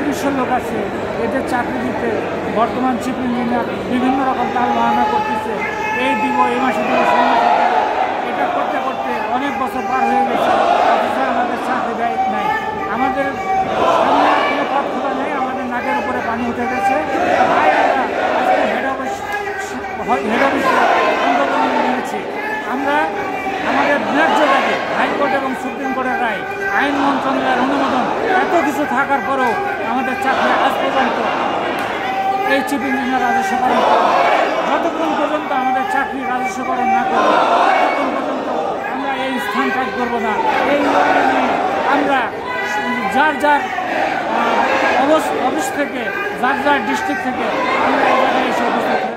পুলিশের লোক আছে, এদের চাকরি দিতে বর্তমান চিফ ইঞ্জিনিয়ার বিভিন্ন রকম তাল বাহানা করতেছে, এই দিব, এই মাসে দিব, সেই মাসে দিব। এটা করতে করতে অনেক বছর পার হয়ে গেছে, অথচ আমাদের চাকরি দেয় নাই। আমাদের সামনে কোনো পথ খোলা নেই, আমাদের নাকের উপরে পানি উঠে গেছে। তাই আমরা আজকে হেড অফিসে আন্দোলন নিয়েছি। আমরা আমাদের ন্যায্য দাবি, হাইকোর্ট এবং সুপ্রিম কোর্টের রায়, আইন মন্ত্রণালয়ের অনুমোদন, এত কিছু থাকার পরেও আমাদের চাকরি আজ পর্যন্ত এই চিফ ইঞ্জিনিয়ার রাজস্বকরণ করে। যতক্ষণ পর্যন্ত আমাদের চাকরি রাজস্বকরণ না করবে, ততক্ষণ পর্যন্ত আমরা এই স্থান ত্যাগ করবো না। এই নিয়ে আমরা যার যার অফিস থেকে, যার যার ডিস্ট্রিক্ট থেকে আমরা এই জায়গায় এসে উপস্থিত